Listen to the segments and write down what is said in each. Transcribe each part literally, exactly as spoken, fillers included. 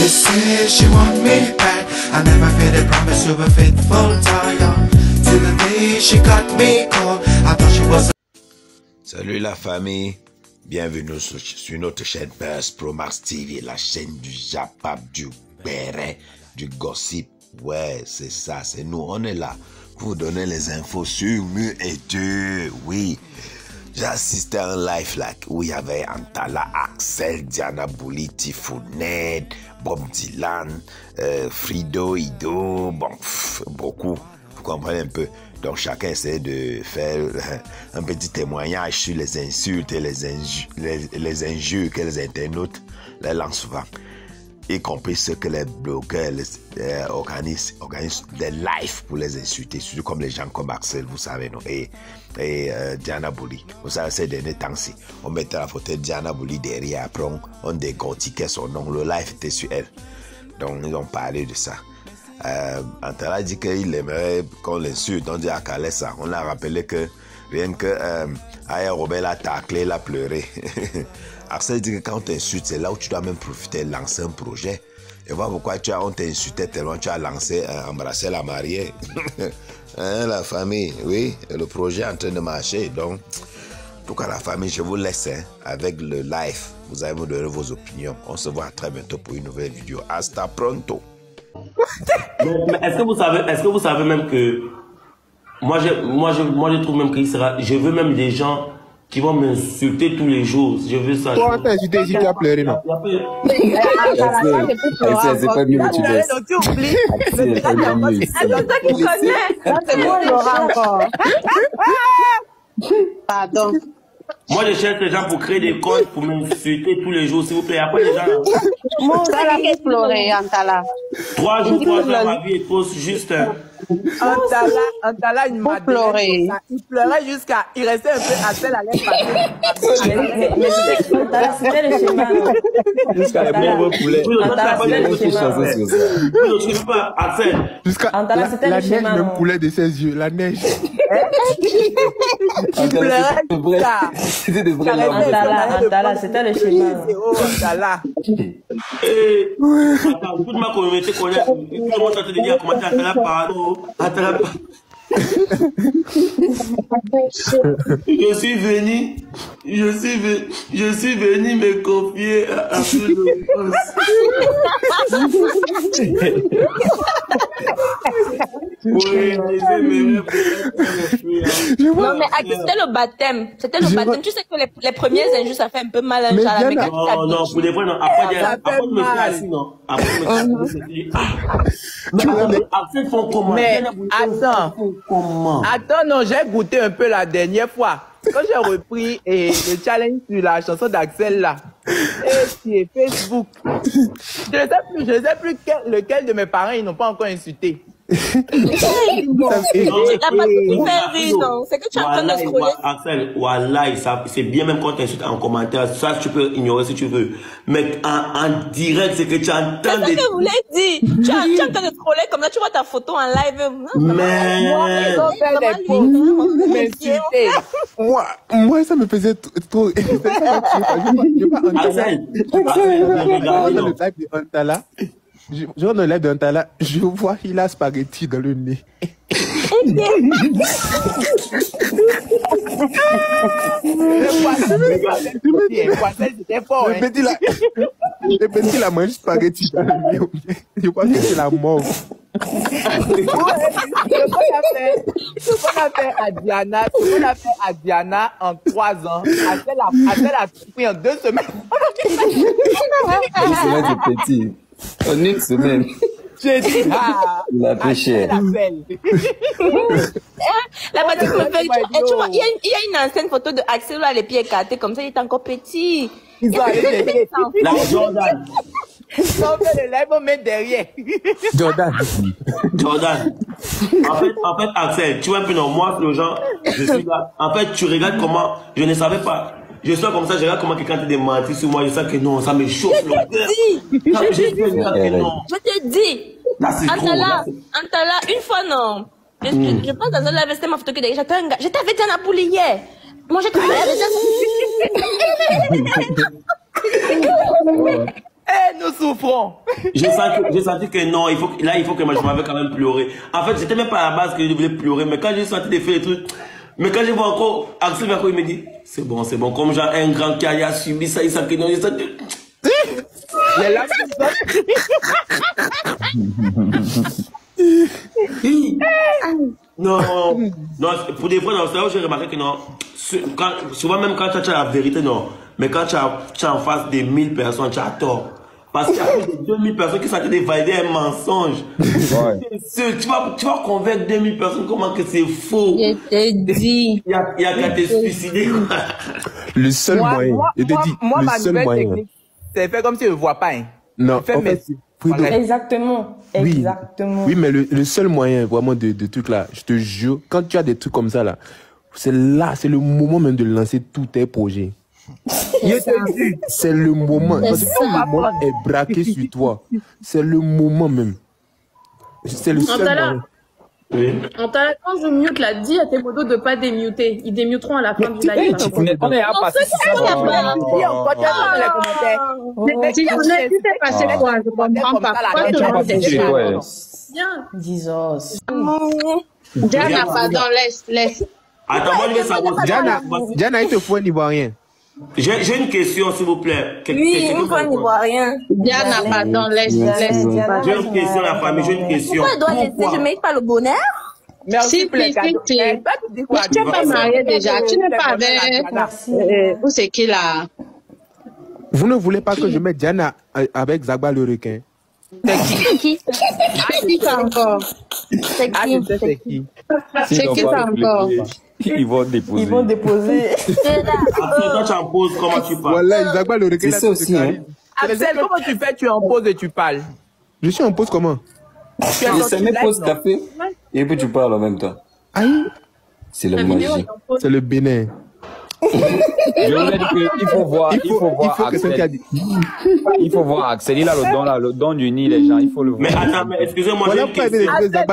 She said she want me back. I never made a promise to a faithful tire. Till the day she got me caught. I thought she was a... Salut la famille, bienvenue sur, sur notre chaîne Buzz Pro Max T V, la chaîne du Japap, du béret, du gossip. Ouais, c'est ça, c'est nous, on est là pour vous donner les infos sur Mu et deux. Oui, j'ai assisté à un live là où il y avait Antala, Axel, Diana Bouli, Tifounette, Bob Dylan, euh, Frido, Ido, bon, pff, beaucoup, vous comprenez un peu. Donc chacun essaie de faire un petit témoignage sur les insultes et les, inju les, les injures que les internautes les lancent souvent. Y compris ceux que les blogueurs les, euh, organisent, organisent des lives pour les insulter, surtout comme les gens comme Axel, vous savez, non, et, et euh, Diana Bouli. Vous savez, ces derniers temps-ci, on mettait la photo de Diana Bouli derrière, après on, on décortiquait son nom, le live était sur elle. Donc ils ont parlé de ça. Euh, Antala dit qu'il aimerait qu'on l'insulte, on dit à Kalessa, on a rappelé que rien que euh, Aya Robert l'a taclé, l'a pleuré. Axel dit que quand on t'insulte, c'est là où tu dois même profiter de lancer un projet. Et voir pourquoi tu as, on t'insultait tellement, tu as lancé, euh, embrassé la mariée. Hein, la famille, oui, et le projet est en train de marcher. Donc, en tout cas, la famille, je vous laisse hein, avec le live. Vous allez me donner vos opinions. On se voit très bientôt pour une nouvelle vidéo. Hasta pronto. Est-ce que vous savez, est-ce que vous savez même que moi je, moi je, moi je trouve même qu'il sera, je veux même des gens qui vont m'insulter tous les jours. Je veux ça. Toi, t'as insulté si tu as pleuré, non? C'est pas mieux que tu laisses. Tu oublies. C'est toi qui connais. C'est moi Laurent encore. Pardon. Moi, je cherche des gens pour créer des comptes pour m'insulter tous les jours, s'il vous plaît. Après, les gens. Moi, Antala qui pleurait, Antala. Trois jours, trois jours, ma vie est fausse, juste. Antala, Antala, il m'a pleurer. Il pleurait jusqu'à. Il restait un peu à celle à l'air passer. Antala, c'était le schéma. Jusqu'à les pauvres poulets. Je ne sais pas, Axel. Jusqu'à la, la neige même coulait de ses yeux, la neige. Il pleurait jusqu'à. C'était des vrais larmes. Antala, Antala, c'était le schéma. Oh, Antala. Et. Attends, toute ma communauté connaît. Tout le monde a te dire comment Antala parle. Antala parle. Je suis venu, je suis venu, je suis venu me confier à, à tout le monde. Oui, non, mais c'était le baptême. C'était le baptême. Tu sais que les, les premiers injures, ça fait un peu mal. Hein, genre, avec non, non, pour les vrais, non. Après, après, je me suis assis, non. Après, je me suis assis. Mais après, faut comment? Mais attends. Comment? Attends, non, j'ai goûté un peu la dernière fois. Quand j'ai repris et, le challenge sur la chanson d'Axel là, et sur Facebook, je ne sais plus, je ne sais plus quel, lequel de mes parents ils n'ont pas encore insulté. C'est que tu es en train de scroller. Axel, Wallah, c'est bien même quand tu insultes en commentaire, ça tu peux ignorer si tu veux. Mais en, en direct, c'est que tu entends des... C'est ça que je voulais dire. Tu es en train de scroller comme ça, tu vois ta photo en live. Mais... Moi, moi, ça me faisait trop... Axel, Axel, je, je rentre dans le live d'Antala, je vois il a spaghetti dans le nez. Le petit là, le petit là mange spaghetti dans le nez. Je crois que c'est la mort. Ce qu'on a fait à Diana, ce qu'on a fait à Diana en trois ans, Axel a, Axel a pris en deux semaines. Deux semaines c'est petit. En une semaine. J'ai dit, ah, la péché. La petite me fait, tu vois, il y, y a une ancienne photo de Axel où les pieds écartés, comme ça, il est encore petit. Ils ont allé la Jordan. Ils ont fait le live, on met derrière. Jordan. Jordan. En fait, en fait, Axel, tu vois un peu, non, moi, le genre, je suis là. En fait, tu regardes comment, je ne savais pas. Je sors comme ça, je regarde comment quelqu'un te démentit sur moi, je sais que non, ça me chauffe le cœur. Je te dis, je te dis, Antala, Antala, une fois non, je, mm. je, je pense dans un live, c'était ma photo que j'étais un gars, j'étais avec Diana Bouli hier. Moi j'ai travaillé avec Diana. Eh, nous souffrons. J'ai senti, j'ai senti que non, il faut, là, il faut que moi, je m'avais quand même pleuré. En fait, c'était même pas à la base que je voulais pleurer, mais quand j'ai senti des faits, des trucs, mais quand je vois encore Axel Verco, il me dit, c'est bon, c'est bon, comme genre un grand qui a subi ça, il sait que non, il sait que... Les larmes Non, non, pour des fois, c'est là où j'ai remarqué que non, quand, souvent même quand tu as la vérité, non, mais quand tu as, tu as en face des mille personnes, tu as tort. Parce qu'il y a plus de deux mille personnes qui sont en train de valider un mensonge. Ouais. Tu vas, tu vas convaincre deux mille personnes comment que c'est faux. Je te dis. Il y a, il y a qu'à te suicider. Le seul moi, moyen, moi, je te dis, moi, le ma seul nouvelle moyen. technique, c'est fait comme si je ne vois pas. Hein. Non, Fais en fait, Fredo, Exactement, oui, exactement. oui, mais le, le seul moyen vraiment de, de trucs là, je te jure, quand tu as des trucs comme ça là, c'est là, c'est le moment même de lancer tous tes projets. C'est le moment. Parce que tout le monde est braqué sur toi. C'est le moment même. C'est le seul moment. Oui. En quand je mute là, dis à tes modos de pas démuter. Ils démuteront à la fin du live. On est à passer. Tu t'es passé quoi? Je comprends pas. Bien. Jesus. Diana, pardon, laisse, laisse. Attends, moi je vais savoir. Diana, Diana, il te faut un Ivoirien. J'ai une question, s'il vous plaît. Oui, il me faut un Ivoirien. Diana, pardon, laisse, laisse. J'ai une question, la famille, j'ai une question. Pourquoi elle doit laisser? Je ne mérite pas le bonheur? Merci, si, si, si. Tu n'es pas marié déjà. Tu n'es pas avec... Où c'est qui là? Vous ne voulez pas que je mette Diana avec Zagba le requin? C'est qui? C'est qui ça encore? C'est qui? C'est qui? C'est qui ça encore? Ils vont déposer. Ils vont déposer. Après, toi, tu en poses, comment tu parles? Voilà, Zagba le requin. C'est ça aussi, hein. Axel, comment tu fais? Tu en poses et tu parles. Je suis en pause comment? Je mets pause café et puis tu parles en même temps. Aïe. C'est la magie. C'est le Bénin. Je voulais dire qu'il faut voir, il faut, il faut voir il faut Axel. Il faut voir Axel. Il a le don là, le don d'unir les gens. Il faut le voir. Mais attends, mais excusez-moi, j'ai une question.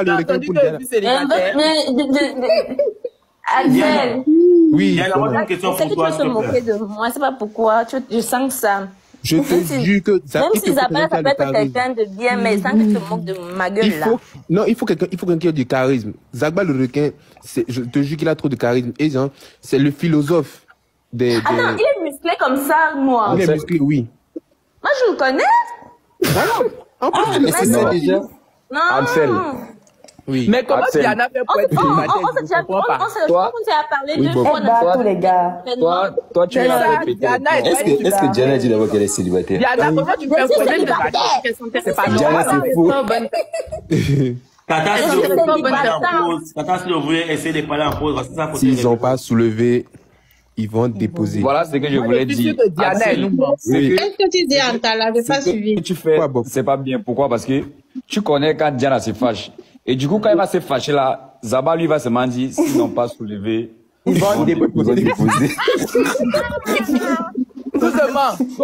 Axel. Oui. Diana, moi j'ai une question C'est que pour tu toi. vas te moquer de moi, c'est pas pourquoi. Je sens ça. Je te jure que ça. Même si Isabelle, ça peut être quelqu'un de bien, mais sans que tu te moques de ma gueule là. Non, il faut quelqu'un, il faut quelqu'un qui a du charisme. Zagba le requin, je te jure qu'il a trop de charisme. Et genre, c'est le philosophe des. Attends, il est musclé comme ça, moi. Il est musclé, oui. Moi, je le connais. Voilà. En plus, tu le sais déjà. Non. Axel. Oui. Mais comment Diana fait pour être célibataire? On s'est parlé deux fois. Tous les gars. Toi, toi, tu l'as répété. Est-ce que, est-ce que Diana dit d'abord qu'elle est célibataire? Diana, comment tu fais pour être célibataire? C'est pas Diana, c'est faux. Tata, si vous voulez parler en pause, Tata, si vous voulez essayer de parler en pause, c'est ça. S'ils n'ont pas soulevé, ils vont déposer. Voilà ce que je voulais dire. Qu'est-ce que tu dis, Antala? Je n'ai pas suivi. Ce que tu fais, c'est pas bien. Pourquoi? Parce que tu connais quand Diana se fâche. Et du coup, quand il va se fâcher là, Zaba lui va se mentir, s'ils n'ont pas soulevé, ils vont déposer. Doucement, go!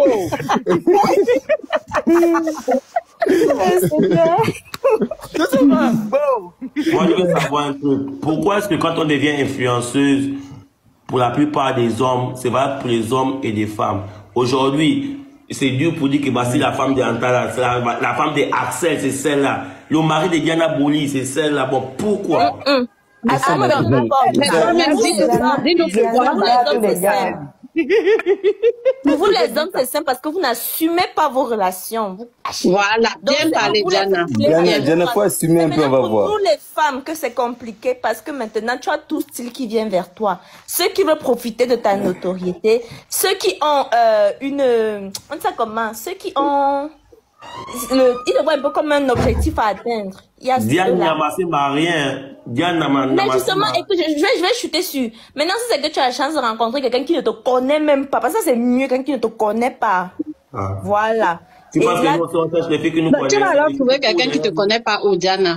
Doucement, go! Moi, je veux savoir un truc. Pourquoi est-ce que quand on devient influenceuse, pour la plupart des hommes, c'est valable pour les hommes et les femmes. Aujourd'hui, c'est dur pour dire que bah, si la femme de Antala, la, la femme de Axel, c'est celle-là. Le mari de Diana Boli, c'est celle-là. Bon, pourquoi? Mm -mm. Attends, mais dis-nous pourquoi. Pour vous les hommes, c'est simple parce que vous n'assumez pas vos relations. Vous... Voilà, bien parlé, Diana. Diana, Diana, faut assumer un peu, on va voir. Pour les femmes, que c'est compliqué parce que maintenant, tu as tout style qui vient vers toi. Ceux qui veulent profiter de ta notoriété, ceux qui ont euh, une... On dit ça comment? Ceux qui ont... Le, ils le voient un peu comme un objectif à atteindre. Il y a Diane Nama, c'est rien. Diane Nama, mais justement, écoute, je, je, vais, je vais chuter sur. Maintenant, si c'est que tu as la chance de rencontrer quelqu'un qui ne te connaît même pas, parce que ça c'est mieux quelqu'un qui ne te connaît pas. Ah. Voilà. Tu penses que nous sommes les filles que nous connaissons? Tu vas alors trouver quelqu'un qui ne te connaît pas, ou Diana.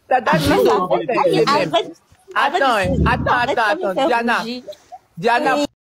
Attends, attends, attends, Diana. Diana.